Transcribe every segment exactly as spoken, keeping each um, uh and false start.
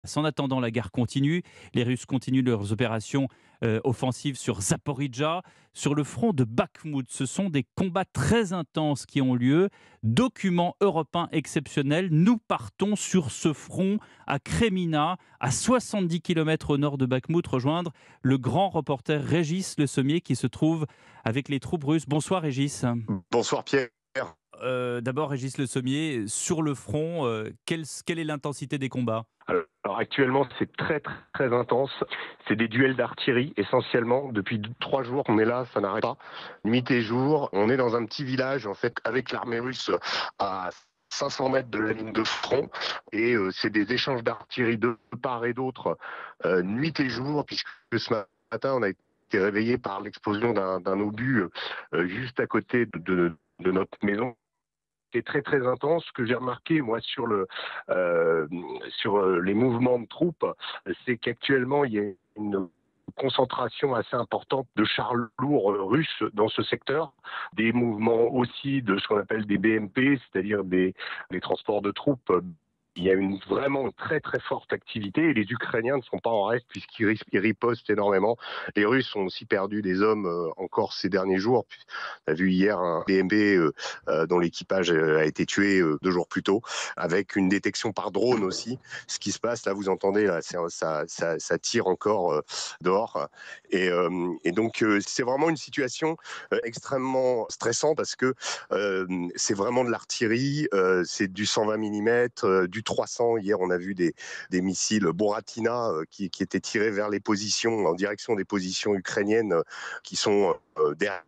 En attendant, la guerre continue. Les Russes continuent leurs opérations euh, offensives sur Zaporizhzhia. Sur le front de Bakhmout, ce sont des combats très intenses qui ont lieu. Document européen exceptionnel, nous partons sur ce front à Kremina, à soixante-dix kilomètres au nord de Bakhmout, rejoindre le grand reporter Régis Le Sommier qui se trouve avec les troupes russes. Bonsoir Régis. Bonsoir Pierre. Euh, D'abord Régis Le Sommier, sur le front, euh, quelle, quelle est l'intensité des combats? Alors actuellement c'est très très très intense. C'est des duels d'artillerie essentiellement. Depuis deux- trois jours on est là, ça n'arrête pas. Nuit et jour, on est dans un petit village en fait avec l'armée russe à cinq cents mètres de la ligne de front et euh, c'est des échanges d'artillerie de part et d'autre euh, nuit et jour puisque ce matin on a été réveillé par l'explosion d'un d'un obus euh, juste à côté de, de de notre maison. C'est très très intense. Ce que j'ai remarqué moi sur le euh, sur euh, les mouvements de troupes, c'est qu'actuellement il y a une concentration assez importante de chars lourds euh, russes dans ce secteur, des mouvements aussi de ce qu'on appelle des B M P, c'est-à-dire des, des transports de troupes. Il y a une vraiment une très très forte activité et les Ukrainiens ne sont pas en reste puisqu'ils ris- ils ripostent énormément. Les Russes ont aussi perdu des hommes euh, encore ces derniers jours. On a vu hier un B M P euh, euh, dont l'équipage euh, a été tué euh, deux jours plus tôt, avec une détection par drone aussi. Ce qui se passe là, vous entendez, là, c'est- ça, ça, ça tire encore euh, dehors. Et, euh, et donc euh, c'est vraiment une situation euh, extrêmement stressante parce que euh, c'est vraiment de l'artillerie, euh, c'est du cent vingt millimètres, euh, du trois cents. Hier, on a vu des, des missiles Boratina euh, qui, qui étaient tirés vers les positions, en direction des positions ukrainiennes euh, qui sont euh, derrière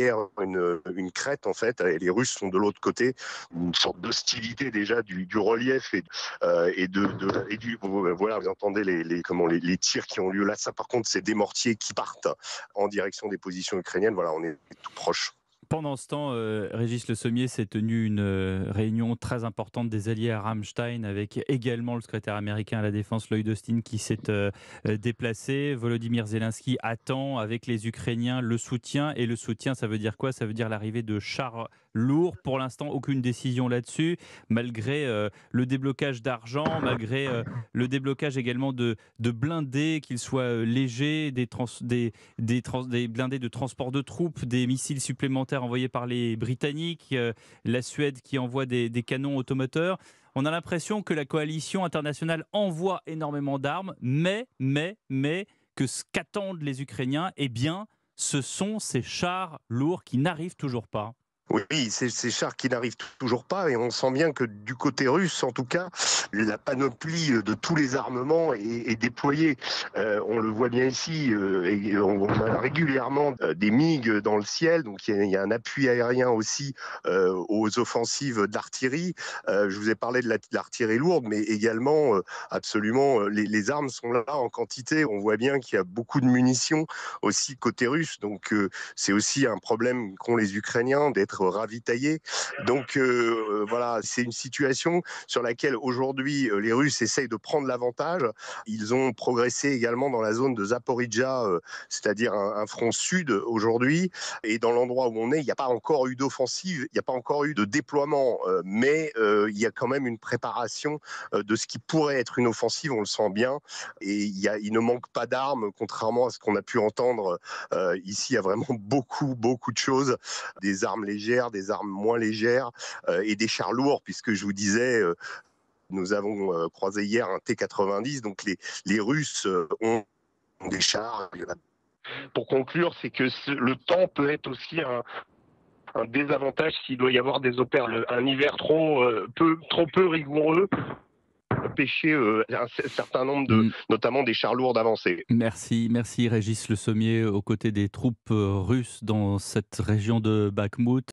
une, une crête en fait, et les Russes sont de l'autre côté, une sorte d'hostilité déjà du, du relief et, euh, et de, de et du voilà, vous entendez les, les comment les, les tirs qui ont lieu là. Ça par contre, c'est des mortiers qui partent en direction des positions ukrainiennes. Voilà, on est tout proche. Pendant ce temps, euh, Régis Le Sommier s'est tenu une euh, réunion très importante des alliés à Ramstein avec également le secrétaire américain à la Défense Lloyd Austin qui s'est euh, euh, déplacé. Volodymyr Zelensky attend avec les Ukrainiens le soutien. Et le soutien, ça veut dire quoi? Ça veut dire l'arrivée de chars lourds. Pour l'instant, aucune décision là-dessus, malgré euh, le déblocage d'argent, malgré euh, le déblocage également de, de blindés, qu'ils soient euh, légers, des, trans, des, des, trans- des blindés de transport de troupes, des missiles supplémentaires envoyés par les Britanniques, euh, la Suède qui envoie des, des canons automoteurs. On a l'impression que la coalition internationale envoie énormément d'armes, mais, mais, mais, que ce qu'attendent les Ukrainiens, eh bien, ce sont ces chars lourds qui n'arrivent toujours pas. Oui, c'est ces chars qui n'arrivent toujours pas et on sent bien que du côté russe, en tout cas, la panoplie de tous les armements est, est déployée. Euh, on le voit bien ici, euh, et on a régulièrement euh, des MiG dans le ciel, donc il y a, il y a un appui aérien aussi euh, aux offensives d'artillerie. Euh, je vous ai parlé de la- de l'artillerie lourde, mais également, euh, absolument, euh, les, les armes sont là en quantité. On voit bien qu'il y a beaucoup de munitions aussi côté russe, donc euh, c'est aussi un problème qu'ont les Ukrainiens d'être ravitaillés. Donc euh, voilà, c'est une situation sur laquelle aujourd'hui euh, les Russes essayent de prendre l'avantage. Ils ont progressé également dans la zone de Zaporizhzhia, euh, c'est-à-dire un, un front sud aujourd'hui. Et dans l'endroit où on est, il n'y a pas encore eu d'offensive, il n'y a pas encore eu de déploiement, euh, mais euh, il y a quand même une préparation euh, de ce qui pourrait être une offensive, on le sent bien. Et il, y a, il ne manque pas d'armes, contrairement à ce qu'on a pu entendre euh, ici. Il y a vraiment beaucoup, beaucoup de choses, des armes légères, des armes moins légères euh, et des chars lourds, puisque je vous disais, euh, nous avons euh, croisé hier un T quatre-vingt-dix, donc les, les Russes euh, ont des chars. Pour conclure, c'est que ce- le temps peut être aussi un, un désavantage s'il doit y avoir des opérations, un hiver trop, euh, peu, trop peu rigoureux, empêcher euh, un c- certain nombre de, Mm. notamment des chars lourds d'avancer. Merci, merci Régis Le Sommier aux côtés des troupes euh, russes dans cette région de Bakhmout.